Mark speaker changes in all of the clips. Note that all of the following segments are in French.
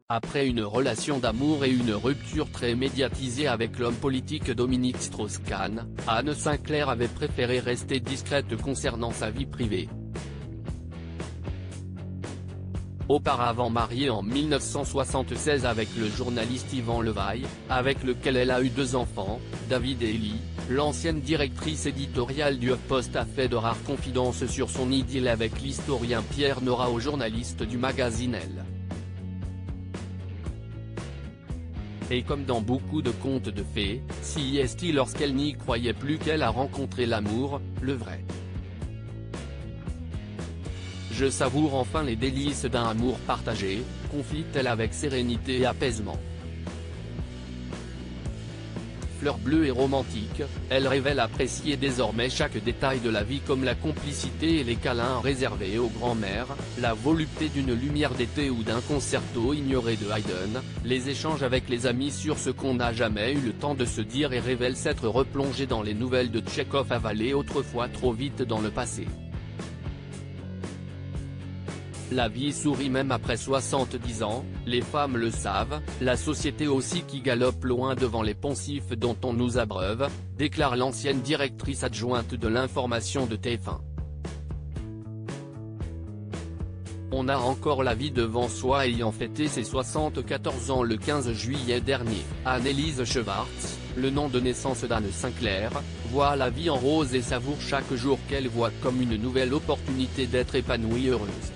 Speaker 1: Après une relation d'amour et une rupture très médiatisée avec l'homme politique Dominique Strauss-Kahn, Anne Sinclair avait préféré rester discrète concernant sa vie privée. Auparavant mariée en 1976 avec le journaliste Yvan Levaille, avec lequel elle a eu 2 enfants, David et Ellie, l'ancienne directrice éditoriale du HuffPost a fait de rares confidences sur son idylle avec l'historien Pierre Nora au journaliste du magazine Elle. Et comme dans beaucoup de contes de fées, si est-il lorsqu'elle n'y croyait plus qu'elle a rencontré l'amour, le vrai. Je savoure enfin les délices d'un amour partagé, confie-t-elle avec sérénité et apaisement. Fleur bleue et romantique, elle révèle apprécier désormais chaque détail de la vie comme la complicité et les câlins réservés aux grands-mères, la volupté d'une lumière d'été ou d'un concerto ignoré de Haydn, les échanges avec les amis sur ce qu'on n'a jamais eu le temps de se dire et révèle s'être replongée dans les nouvelles de Tchekhov avalées autrefois trop vite dans le passé. La vie sourit même après 70 ans, les femmes le savent, la société aussi qui galope loin devant les poncifs dont on nous abreuve, déclare l'ancienne directrice adjointe de l'information de TF1. On a encore la vie devant soi. Ayant fêté ses 74 ans le 15 juillet dernier, Anne-Élise Schwartz, le nom de naissance d'Anne Sinclair, voit la vie en rose et savoure chaque jour qu'elle voit comme une nouvelle opportunité d'être épanouie et heureuse.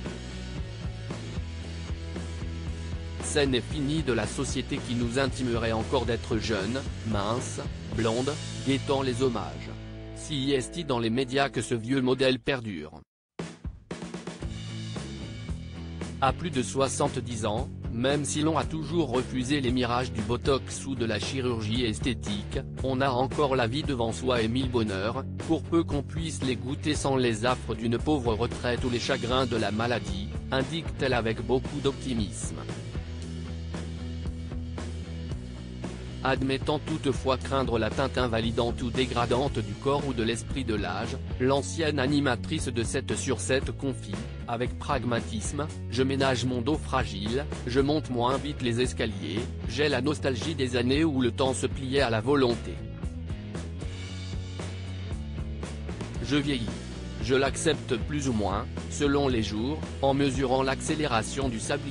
Speaker 1: Scène est finie de la société qui nous intimerait encore d'être jeunes, minces, blondes, guettant les hommages. Si est-il dans les médias que ce vieux modèle perdure. À plus de 70 ans, même si l'on a toujours refusé les mirages du botox ou de la chirurgie esthétique, on a encore la vie devant soi et 1000 bonheurs, pour peu qu'on puisse les goûter sans les affres d'une pauvre retraite ou les chagrins de la maladie, indique-t-elle avec beaucoup d'optimisme. Admettant toutefois craindre l'atteinte invalidante ou dégradante du corps ou de l'esprit de l'âge, l'ancienne animatrice de 7 sur 7 confie, avec pragmatisme, « Je ménage mon dos fragile, je monte moins vite les escaliers, j'ai la nostalgie des années où le temps se pliait à la volonté. Je vieillis. Je l'accepte plus ou moins, selon les jours, en mesurant l'accélération du sablier. »